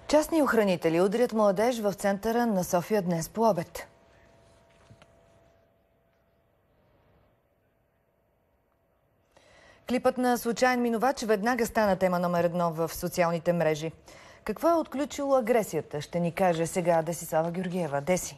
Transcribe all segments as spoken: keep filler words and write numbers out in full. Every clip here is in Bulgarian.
Частни охранители удрят младеж в центъра на София днес по обед. Клипът на случайен минувач веднага стана тема номер едно в социалните мрежи. Какво е отключило агресията, ще ни каже сега Десислава Георгиева. Деси.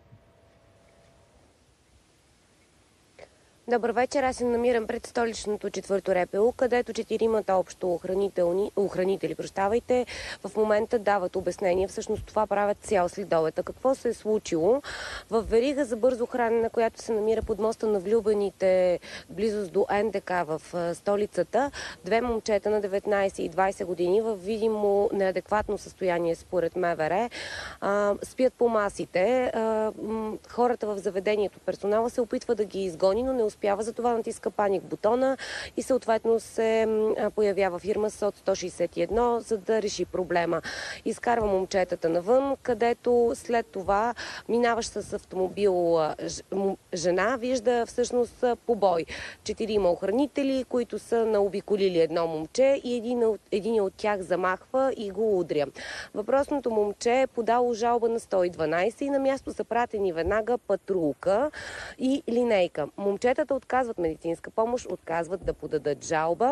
Добър вечер, аз се намирам пред столичното четвърто РПУ, където четиримата общо охранителни, охранители прощавайте, в момента дават обяснение. Всъщност това правят цял следобед. Какво се е случило? В верига за бързо хранене, която се намира под моста на Влюбените, близост до НДК в столицата, две момчета на деветнайсет и двайсет години в видимо неадекватно състояние според МВР спят по масите. Хората в заведението, персонала се опитва да ги изгони, но не успява. Затова натиска паник бутона и съответно се появява фирма СОД сто шейсет и едно, за да реши проблема. Изкарва момчетата навън, където след това минаващ с автомобил жена вижда всъщност побой. Четирима охранители, които са наобиколили едно момче и един, един от тях замахва и го удря. Въпросното момче е подало жалба на сто и дванайсет и на място са пратени веднага патрулка и линейка. Момчетата отказват медицинска помощ, отказват да подадат жалба,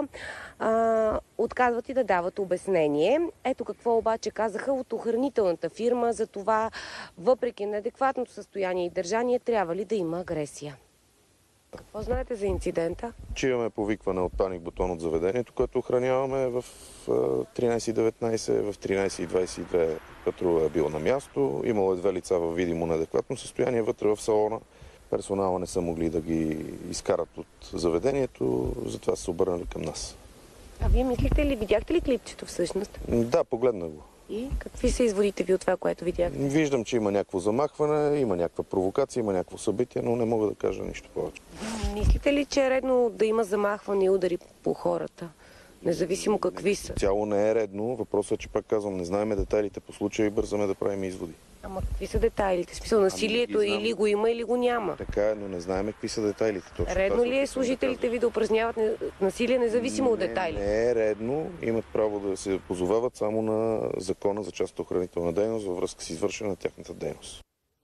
а, отказват и да дават обяснение. Ето какво обаче казаха от охранителната фирма за това, въпреки неадекватното състояние и държание, трябва ли да има агресия. Какво знаете за инцидента? Че имаме повикване от паник бутон от заведението, което охраняваме в тринайсет и деветнайсет, в тринайсет и двайсет и две патрула е бил на място. Имало е две лица в видимо неадекватно състояние вътре в салона. Персонала не са могли да ги изкарат от заведението, затова са се обърнали към нас. А вие мислите ли, видяхте ли клипчето всъщност? Да, погледнах го. И какви са изводите ви от това, което видяхте? Виждам, че има някакво замахване, има някаква провокация, има някакво събитие, но не мога да кажа нищо повече. Мислите ли, че е редно да има замахване и удари по хората? Независимо какви са. Цяло не е редно. Въпросът е, че пак казвам, не знаем детайлите по случая и бързаме да правим изводи. Ама какви са детайлите? В смисъл, насилието ами, или го има, или го няма. Така е, но не знаем какви са детайлите. Точно редно ли е служителите ви да упражняват насилие, независимо не, от детайли? Не е редно. Имат право да се позовават само на закона за частната охранителна дейност във връзка с извършване на тяхната дейност.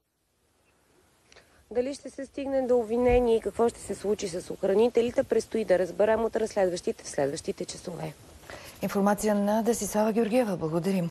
Дали ще се стигне до обвинение и какво ще се случи с охранителите, предстои да разберем от разследващите в следващите часове. Информация на Десислава Георгиева. Благодарим.